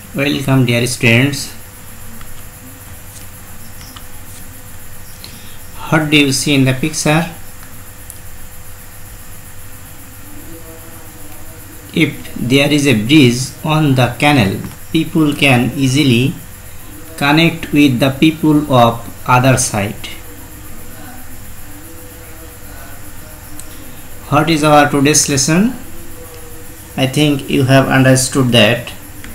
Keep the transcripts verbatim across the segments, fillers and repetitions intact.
Welcome dear students. What do you see in the picture? If there is a bridge on the canal, people can easily connect with the people of other side. What is our today's lesson? I think you have understood that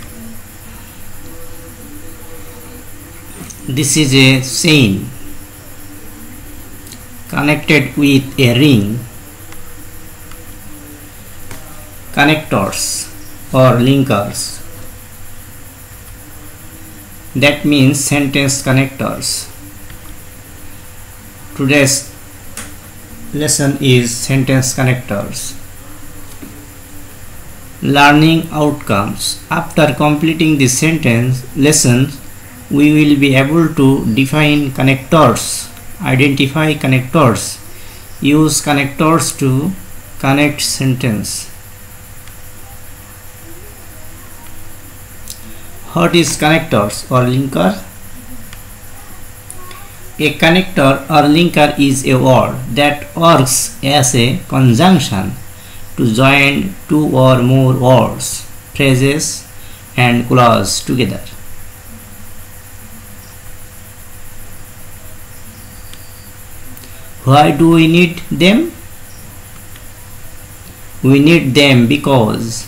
this is a chain connected with a ring, connectors or linkers. That means sentence connectors. Today's lesson is sentence connectors. Learning outcomes. After completing this sentence lesson, we will be able to define connectors, identify connectors, use connectors to connect sentence. What is connectors or linker? A connector or linker is a word that works as a conjunction to join two or more words, phrases and clauses together. Why do we need them? We need them because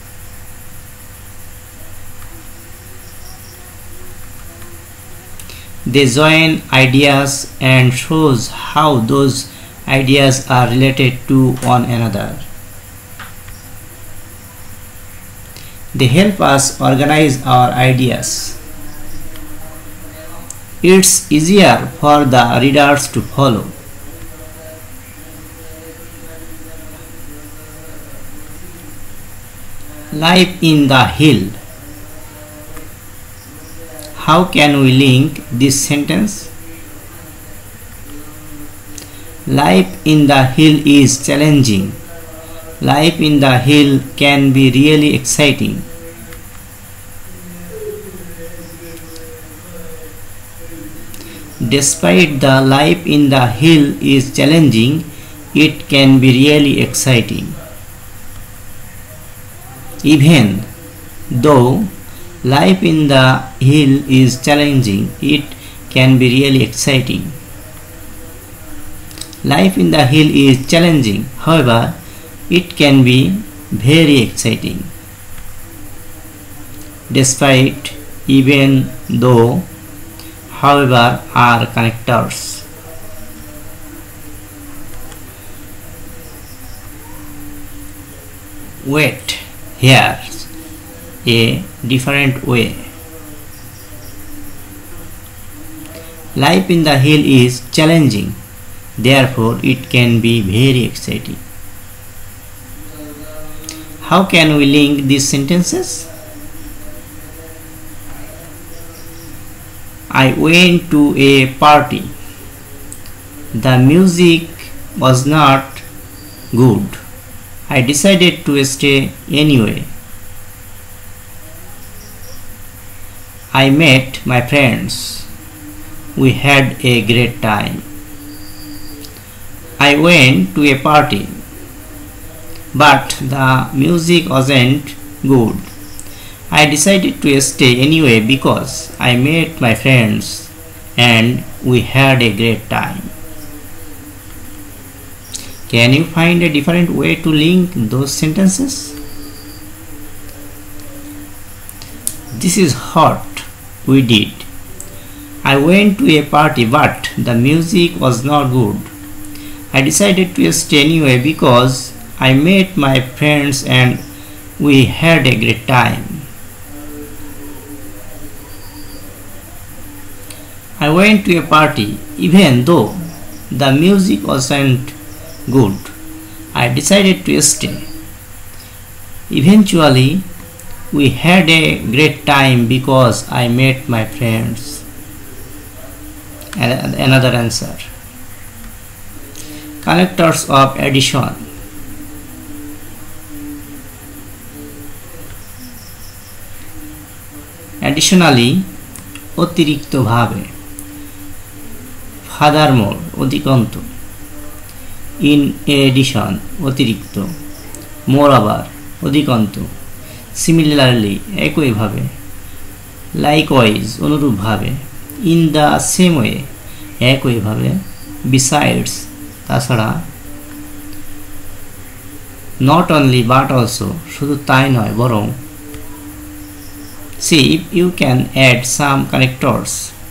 they join ideas and shows how those ideas are related to one another. They help us organize our ideas. It's easier for the readers to follow. Life in the hill. How can we link this sentence? Life in the hill is challenging. Life in the hill can be really exciting. Despite the life in the hill is challenging, it can be really exciting. Even though life in the hill is challenging, it can be really exciting. Life in the hill is challenging, however, it can be very exciting. Despite, even though, however are connectors. Wait, here's a different way. Life in the hill is challenging, therefore it can be very exciting. How can we link these sentences? I went to a party. The music was not good. I decided to stay anyway. I met my friends. We had a great time. I went to a party, but the music wasn't good. I decided to stay anyway because I met my friends and we had a great time. Can you find a different way to link those sentences? This is what we did. I went to a party but the music was not good. I decided to stay anyway because I met my friends and we had a great time. I went to a party even though the music wasn't good. I decided to stay. Eventually, we had a great time because I met my friends. Another answer. Connectors of addition. additionally অতিরিক্তভাবে, furthermore অধিকন্তু, in addition অতিরিক্ত, moreover অধিকন্তু, similarly একইভাবে, likewise অনুরূপভাবে, in the same way একইভাবে, besides তাছাড়া, not only but also শুধু তাই নয় বরং, see if you can add some connectors.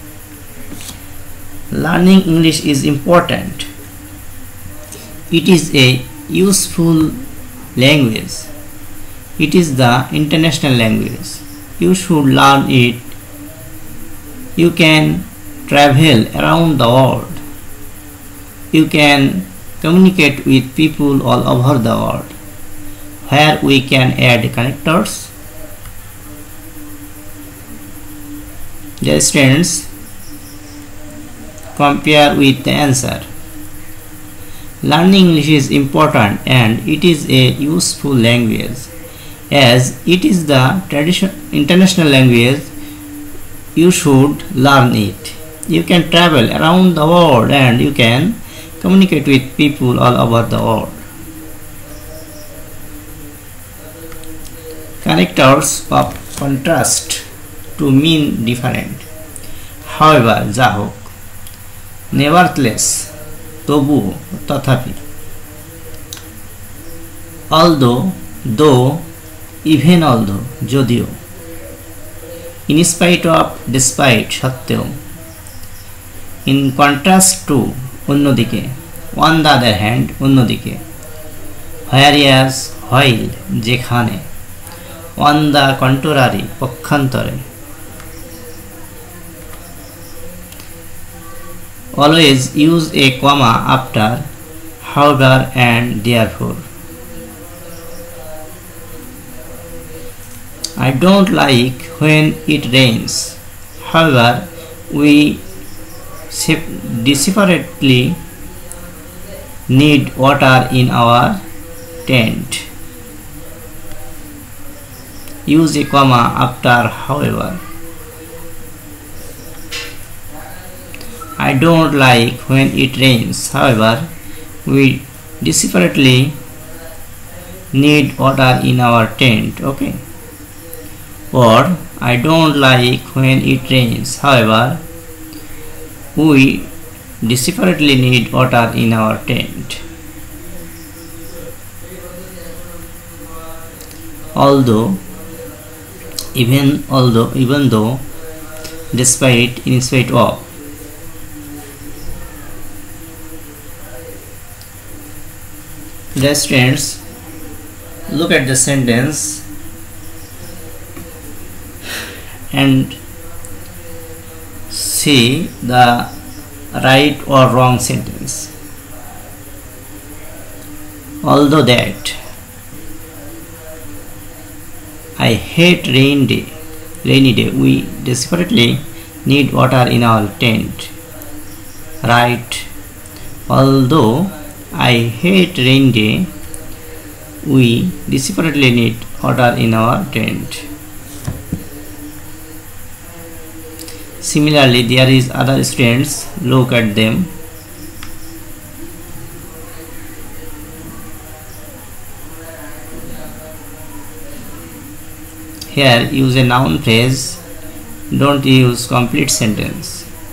Learning English is important. It is a useful language. It is the international language. You should learn it. You can travel around the world. You can communicate with people all over the world. Where we can add connectors. Dear students, compare with the answer. Learning English is important and it is a useful language. As it is the traditional international language, you should learn it. You can travel around the world and you can communicate with people all over the world. Connectors of contrast to mean different. However, যা হোক, nevertheless তবুও তথাপি, although though, even although যদিও, in spite of despite সত্ত্বেও, in contrast to অন্যদিকে, on the other hand অন্যদিকে, whereas while যেখানে, on the contrary পক্ষান্তরে, always use a comma after however and therefore. I don't like when it rains. However, we desperately need water in our tent. Use a comma after however. I don't like when it rains. However, we desperately need water in our tent. Okay. Or I don't like when it rains. However, we desperately need water in our tent. Although, even although, even though, despite, in spite of. Dear students, look at the sentence and see the right or wrong sentence. Although that, I hate rain day, rainy day. We desperately need water in our tent. Right. Although I hate rain day, we desperately need water in our tent. Similarly, there is other students. Look at them. Here, use a noun phrase. Don't use complete sentence.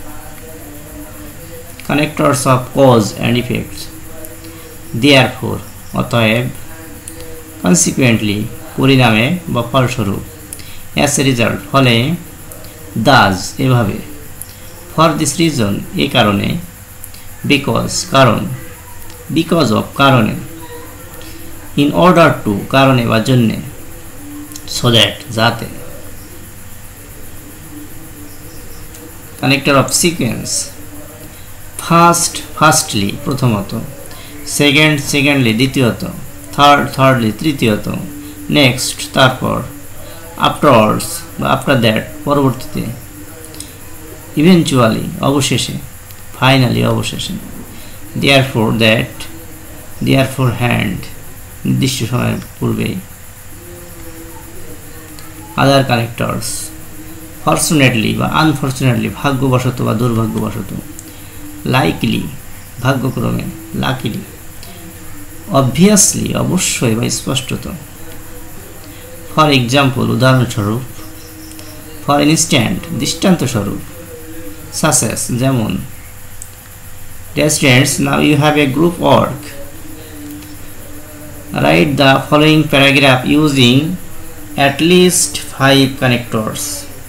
Connectors of cause and effects. Therefore, অতএব, consequently, পরিণামে বা ফলস্বরূপ, as a result, ফলে, thus, এভাবে, for this reason, এই কারণে, because, কারণ, because of, কারণে, in order to, কারণে বা জন্যে, so that, যাতে, connector of sequence, first, firstly, প্রথমত, second, secondly, দ্বিতীয়ত, third, thirdly, তৃতীয়ত, next, তারপর, afterwards, বা after that, পরবর্তীতে, eventually, অবশেষে, finally, অবশেষে, therefore, that, therefore, hand, নির্দিষ্ট সময়ের পূর্বেই, other connectors, ফরচুনেটলি বা আনফরচুনেটলি, ভাগ্যবশত বা দুর্ভাগ্যবশত। লাইকলি ভাগ্যক্রমে, লাকিলি অবভিয়াসলি অবশ্যই বা স্পষ্টত। ফর এক্সাম্পল উদাহরণস্বরূপ, ফর ইনস্ট্যান্ট দৃষ্টান্তস্বরূপ, সাসেস যেমন। Dear students, now you have a group work. Write the following paragraph using at least five connectors.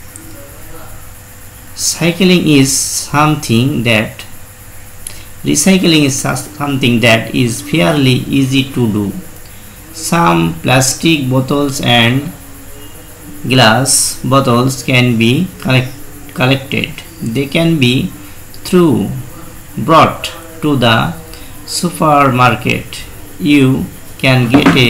Cycling is something that recycling is something that is fairly easy to do. Some plastic bottles and glass bottles can be collect, collected. They can be through brought to the supermarket. You can get a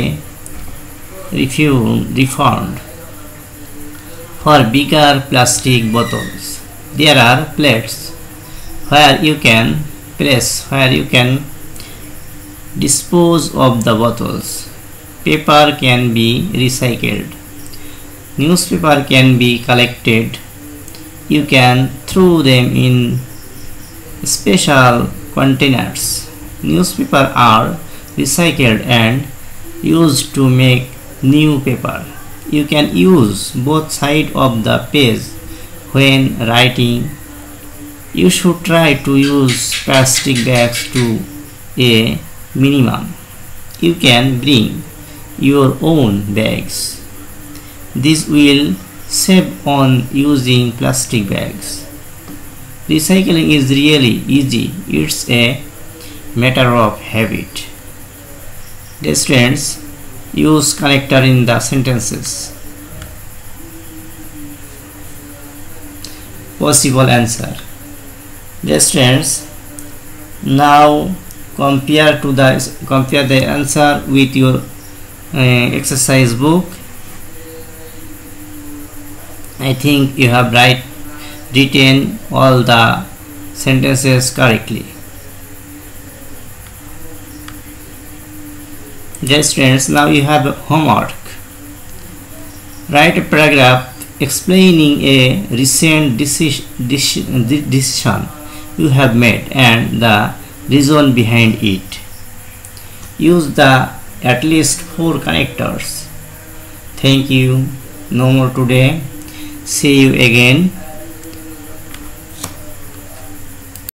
refund. For bigger plastic bottles, there are plates where you can place where you can dispose of the bottles. Paper can be recycled. Newspaper can be collected. You can throw them in special containers. Newspaper are recycled and used to make new paper. You can use both sides of the page when writing. You should try to use plastic bags to a minimum. You can bring your own bags. This will save on using plastic bags. Recycling is really easy. It's a matter of habit. Dear students, use connector in the sentences. Possible answer. Dear students, now compare to the compare the answer with your uh, exercise book. I think you have right written all the sentences correctly. Dear students, now you have homework. Write a paragraph explaining a recent decision you have made and the reason behind it. Use the at least four connectors. Thank you. No more today. See you again